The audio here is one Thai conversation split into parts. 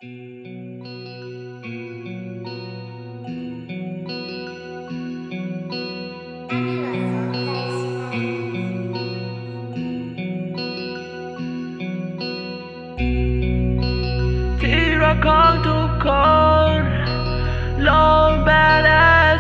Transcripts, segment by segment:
ที่รักของทุกคนลง badass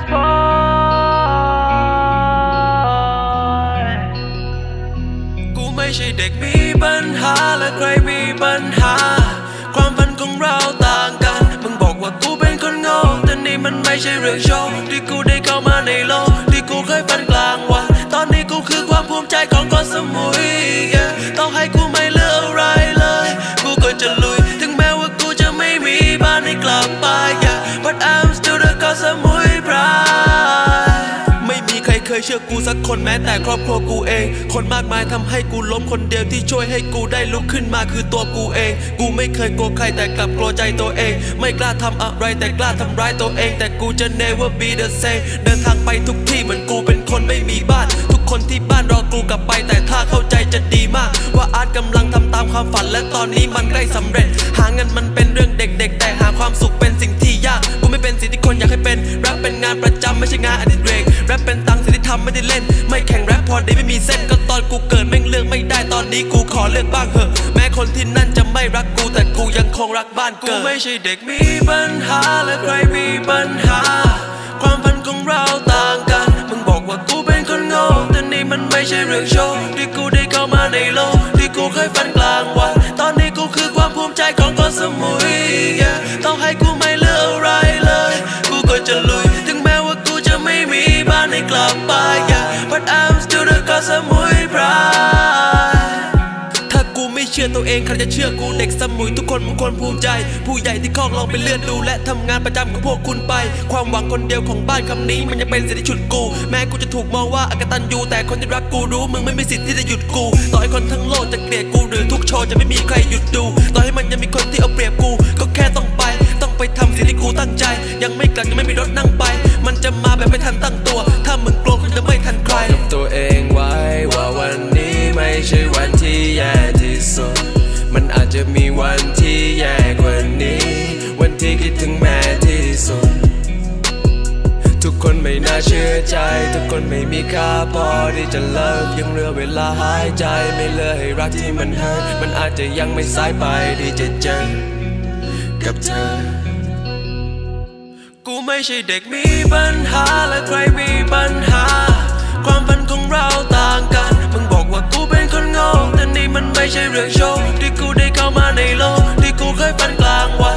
boy กูไม่ใช่เด็กมีปัญหาและใครมีปัญหาความฝันของเราต่างกันมึงบอกว่ากูเป็นคนโง่แต่นี่มันไม่ใช่เรื่องโชว์ที่กูได้เข้ามาในโลกที่กูเคยฝันกลางวันตอนนี้กูคือความภูมิใจของเกาะสมุย ต้องให้กูไม่เหลืออะไรเลยกูก็จะลุยถึงแม้ว่ากูจะไม่มีบ้านให้กลับไป But I'm still the เกาะสมุยพรายไม่มีใครเคยเชื่อกูสักคนแม้แต่ครอบครัวกูเองคนมากมายทำให้กูล้มคนเดียวที่ช่วยให้กูได้ลุกขึ้นมาคือตัวกูเองกูไม่เคยกลัวใครแต่กลับกลัวใจตัวเองไม่กล้าทำอะไรแต่กล้าทำร้ายตัวเองแต่กูจะ never be the same เดินทางไปทุกที่เหมือนกูเป็นคนไม่มีบ้านทุกคนที่บ้านรอกูกลับไปแต่ถ้าเข้าใจจะดีมากว่าอาร์ตกำลังทำตามความฝันและตอนนี้มันใกล้สำเร็จหาเงินมันเป็นเรื่องเด็กๆแต่หาความสุขเป็นสิ่งที่ยากกูไม่เป็นสิ่งที่คนอยากให้เป็นแรปเป็นงานประจำไม่ใช่งานอดิเรกแรปเป็นตังสิ่งที่ทำไม่ได้เล่นไม่แข่งแรปพอดีไม่มีเส้นก็ตอนกูเกิดแม่งเลือกไม่ได้ตอนนี้กูขอเลือกบ้างเหอะแม้คนที่นั่นจะไม่รักกูแต่กูยังคงรักบ้านเกิดกูไม่ใช่เด็กมีปัญหาและใครมีปัญหาความฝันของเราต่างกันมึงบอกว่ากูเป็นคนโง่แต่นี่มันไม่ใช่เรื่องโชว์ที่กูได้เข้ามาในโลกที่กูเคยฝันกลางวันตอนนี้กูคือความภูมิใจของเกาะสมุย ต้องให้กูไม่เหลืออะไรเลยกูก็จะลุยถึงแม้ว่ากูจะไม่มีบ้านให้กลับไป But I'm still the เกาะสมุยพรายถ้ากูไม่เชื่อตัวเองใครจะเชื่อกูเด็กสมุยทุกคนมันควรภูมิใจผู้ใหญ่ที่คอกลองไปเลื่อนดูและทำงานประจำของพวกคุณไปความหวังคนเดียวของบ้านคำนี้มันยังเป็นสิ่งที่ฉุดกูแม้กูจะถูกมองว่าอกตัญญูแต่คนที่รักกูรู้มึงไม่มีสิทธิ์ที่จะหยุดกูต่อให้คนทั้งโลกจะเกลียดกูหรือทุกโชว์จะไม่มีใครหยุดดูต่อให้มันยังมีคนที่เอาเปรียบกูก็แค่ต้องไปทำสิ่งที่กูตั้งใจยังไม่กลับยังไม่มีรถนั่งไปมันจะมาแบบไม่ทันตั้งตัวถ้ามึงกลัวก็จะไม่ทันใครกับตัวเองไว้ว่าวันนี้ไม่ใช่วันที่แย่ที่สุดมันอาจจะมีวันที่แย่กว่านี้วันที่คิดถึงแม่ที่สุดทุกคนไม่น่าเชื่อใจทุกคนไม่มีค่าพอที่จะเลิกยังเหลือเวลาหายใจไม่เหลือให้รักที่มันหายมันอาจจะยังไม่สายไปที่จะเจอกับเธอกูไม่ใช่เด็กมีปัญหาและใครมีปัญหาความฝันของเราต่างกันมึงบอกว่ากูเป็นคนโง่แต่นี่มันไม่ใช่เรื่องโชว์ที่กูได้เข้ามาในโลกที่กูเคยฝันกลางวัน